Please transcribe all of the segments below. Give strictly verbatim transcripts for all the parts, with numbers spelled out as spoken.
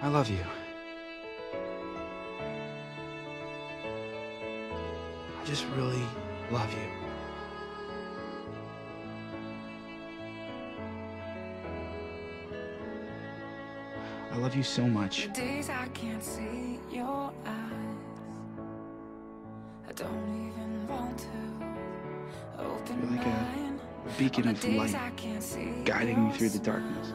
I love you. I just really love you. I love you so much. The days I can't see your eyes, I don't even want to open You're like mine. a, a beacon of light guiding me through the darkness.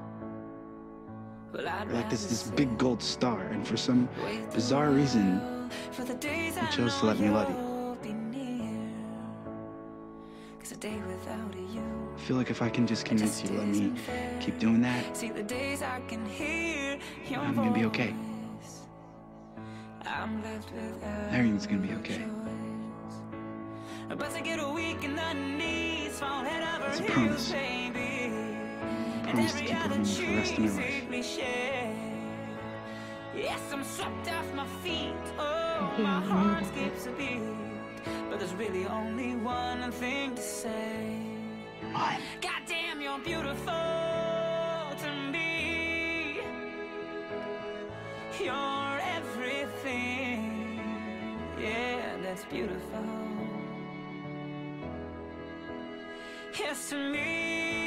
Well, I'd You're like this, this rather big gold star, and for some wait the bizarre reason, world for the days you I chose to know let me love you. you'll be near. 'Cause a day without you, I feel like if I can just convince you to let me keep doing that, see the days I can hear your I'm gonna be okay. voice. I'm left without Everything's gonna be okay. choice. But to get a weak in the knees, fall head over It's a heels, promise. baby. I promise to keep loving you for the rest of my life. Me share. Yes, I'm swept off my feet. Oh, my heart skips a beat. But there's really only one thing to say. You're mine. Goddamn, you're beautiful to me. You're everything. Yeah, that's beautiful. Yes, to me.